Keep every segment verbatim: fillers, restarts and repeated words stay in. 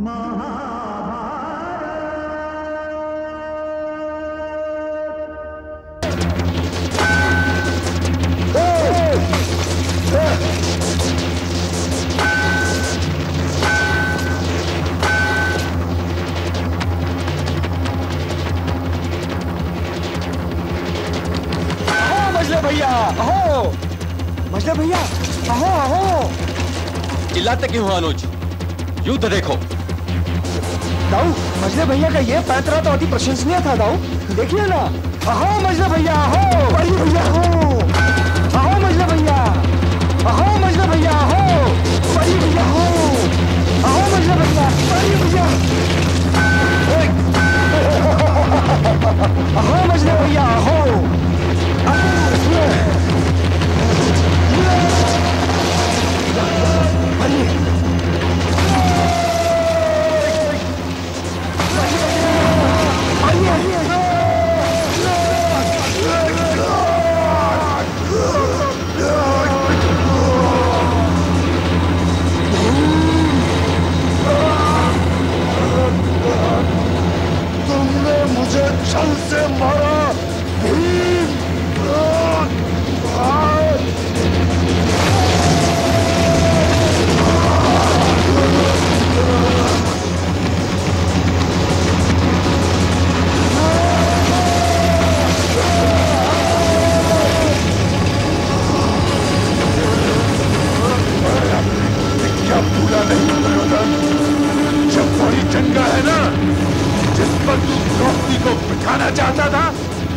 भैया अहो, मजले भैया अहो अहो। चिल्लाते क्यों हो अनुज? युद्ध देखो। दाऊ, मजले भैया का ये पैतरा तो अति प्रशंसनीय था दाऊ, देखिए ना। अहो मजले भैया अहो, बड़ी भैया अहो, अहो मजले भैया, अहो मजले भैया अहो, बड़ी भैया अहो, अहो मजले भैया, बड़ी भैया, अहो मजले भैया अहो। तुमने मुझे छल से मारा भीम। क्या भूला नहीं दुर्योधन? जब वही जंगा है ना जिस पर तू द्रौपदी को बिठाना चाहता था।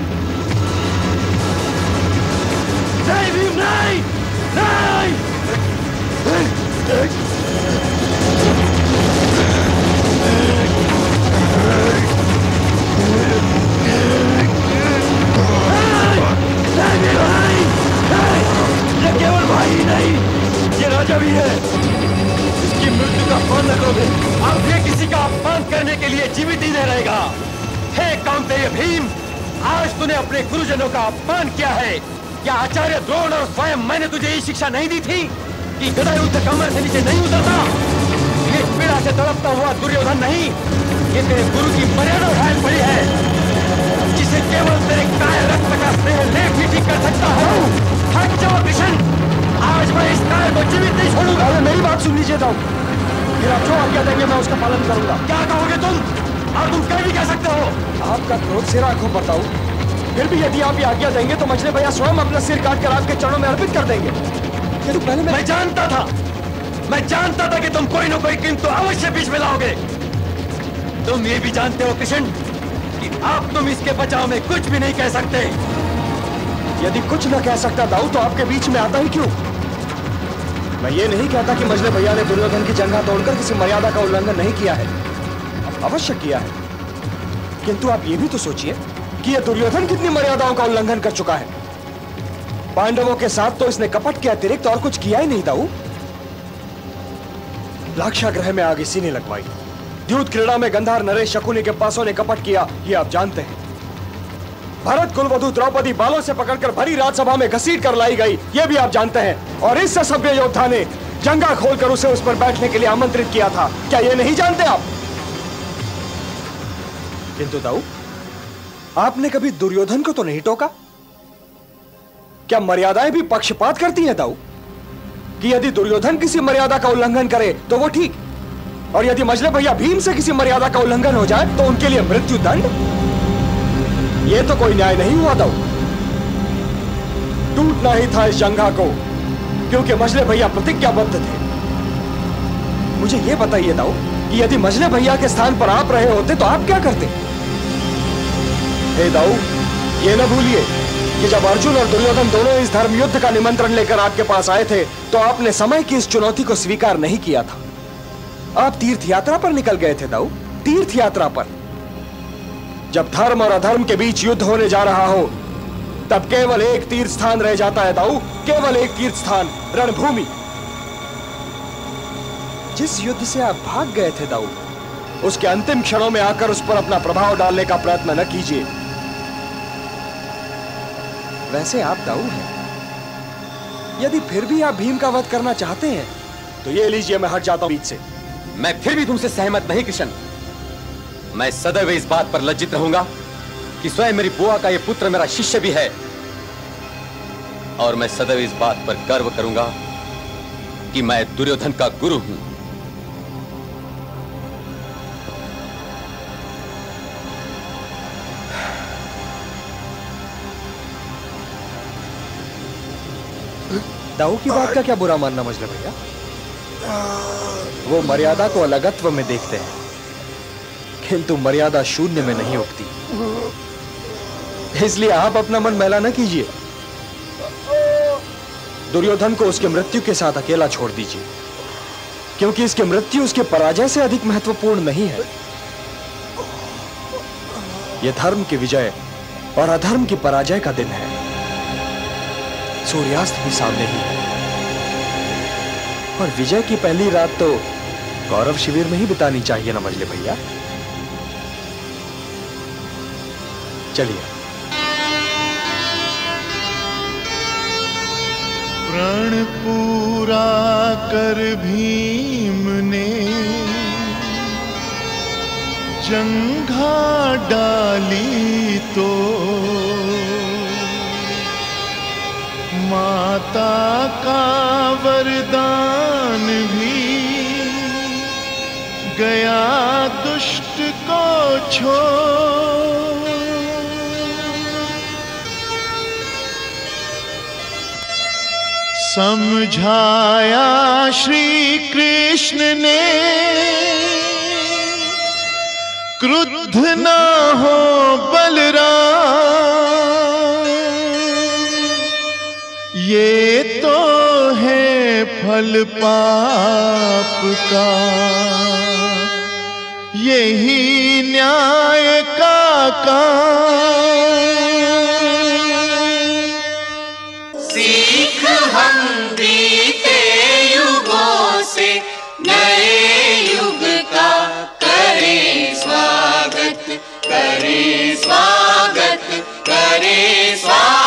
नहीं भीम नहीं, नहीं, ये केवल भाई नहीं, ये राजा भी है। इसकी मृत्यु का अपमान न करोगे। अब ये किसी का अपमान करने के लिए जीवित ही नहीं रहेगा। हे कामतेय भीम, आज तूने अपने गुरुजनों का अपमान किया है। क्या आचार्य द्रोण और स्वयं मैंने तुझे ये शिक्षा नहीं दी थी कि गदा युद्ध कमर से नीचे नहीं उतरता? ये पीड़ा से तड़पता हुआ दुर्योधन नहीं, ये तेरे गुरु की मर्यादा घायल पड़ी है, जिसे केवल तेरे काय रक्त का स्नेह लेख ही ठीक कर सकता हो। हट जाओ कृष्ण, आज मैं इस काय को जीवित नहीं छोड़ूंगा। अरे मेरी बात सुन लीजिए दाऊ, फिर आप जो आज्ञा देंगे मैं उसका पालन करूंगा। क्या कहोगे तुम? और तुम कह भी कह सकते हो। आपका क्रोध सिरा आंखों पर दाऊ, फिर भी यदि आप ये आज्ञा देंगे तो मजले भैया स्वयं अपना सिर काट कर आपके चरणों में अर्पित कर देंगे। तो पहले मैं... मैं जानता था, मैं जानता था कि तुम कोई न कोई किंतु अवश्य बीच में लाओगे। तुम ये भी जानते हो कृष्ण कि अब तुम इसके बचाव में कुछ भी नहीं कह सकते। यदि कुछ न कह सकता दाऊ तो आपके बीच में आता ही क्यों? मैं ये नहीं कहता कि मजले भैया ने दुर्योधन की जंघा तोड़कर किसी मर्यादा का उल्लंघन नहीं किया है, अवश्य किया है। किंतु आप ये भी तो सोचिए कि यह दुर्योधन कितनी मर्यादाओं का उल्लंघन कर चुका है। पांडवों के साथ तो इसने कपट के अतिरिक्त और कुछ किया ही नहीं दाऊ। लाक्षागृह में आग इसी ने लगवाई, द्यूत क्रीड़ा में गंधार नरेश शकुनी के पासों ने कपट किया, ये आप जानते हैं। भरत कुलवधु द्रौपदी बालों से पकड़कर भरी राजसभा में घसीट कर लाई गई, ये भी आप जानते हैं। और इस सभ्य योद्धा ने जंगा खोलकर उसे उस पर बैठने के लिए आमंत्रित किया था, क्या ये नहीं जानते आप? किंतु दाऊ, आपने कभी दुर्योधन को तो नहीं टोका? क्या मर्यादाएं भी पक्षपात करती हैं दाऊ? कि यदि दुर्योधन किसी मर्यादा का उल्लंघन करे तो वो ठीक, और यदि मजले भैया भीम से किसी मर्यादा का उल्लंघन हो जाए तो उनके लिए मृत्यु दंड? ये तो कोई न्याय नहीं हुआ दाऊ। टूटना ही था इस जंगा को, क्योंकि मजले भैया प्रतिज्ञाबद्ध थे। मुझे यह बताइए दाऊ कि यदि मजले भैया के स्थान पर आप रहे होते तो आप क्या करते? हे दाऊ, ये न भूलिए कि जब अर्जुन और दुर्योधन दोनों इस धर्म युद्ध का निमंत्रण लेकर आपके पास आए थे तो आपने समय की इस चुनौती को स्वीकार नहीं किया था। आप तीर्थ यात्रा पर निकल गए थे दाऊ, तीर्थ यात्रा पर। जब धर्म और अधर्म के बीच युद्ध होने जा रहा हो तब केवल एक तीर्थ स्थान रह जाता है दाऊ, केवल एक तीर्थ स्थान, रणभूमि। जिस युद्ध से आप भाग गए थे दाऊ, उसके अंतिम क्षणों में आकर उस पर अपना प्रभाव डालने का प्रयत्न न कीजिए। वैसे आप दाऊ हैं, यदि फिर भी आप भीम का वध करना चाहते हैं तो ये लीजिए, मैं हट जाता हूं बीच से। मैं फिर भी तुमसे सहमत नहीं कृष्ण। मैं सदैव इस बात पर लज्जित रहूंगा कि स्वयं मेरी बुआ का यह पुत्र मेरा शिष्य भी है, और मैं सदैव इस बात पर गर्व करूंगा कि मैं दुर्योधन का गुरु हूं। दाऊ की बात का क्या बुरा मानना मजले भैया? वो मर्यादा को अलगत्व में देखते हैं, किंतु मर्यादा शून्य में नहीं उगती। इसलिए आप अपना मन मैला न कीजिए। दुर्योधन को उसके मृत्यु के साथ अकेला छोड़ दीजिए, क्योंकि इसकी मृत्यु उसके पराजय से अधिक महत्वपूर्ण नहीं है। यह धर्म की विजय और अधर्म की पराजय का दिन है। सूर्यास्त भी सामने ही है, और विजय की पहली रात तो कौरव शिविर में ही बितानी चाहिए ना मजले भैया। चलिए। प्रण पूरा कर भीम ने जंघा डाली तो माता का वरदान भी गया दुष्ट को छोड़। समझाया श्री कृष्ण ने क्रुद्ध न हो बलराम, ये तो है फल पाप का, यही न्याय का काम। सीख हम बीते युगों से नए युग का करें स्वागत, करें स्वागत, करें स्वागत।